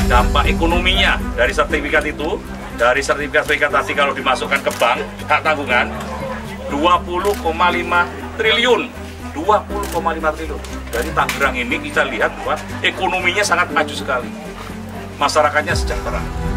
dampak ekonominya dari sertifikat itu, dari sertifikat tadi kalau dimasukkan ke bank, hak tanggungan 20,5 triliun. 20,5 triliun. Dari Tangerang ini kita lihat bahwa ekonominya sangat maju sekali. Masyarakatnya sejahtera.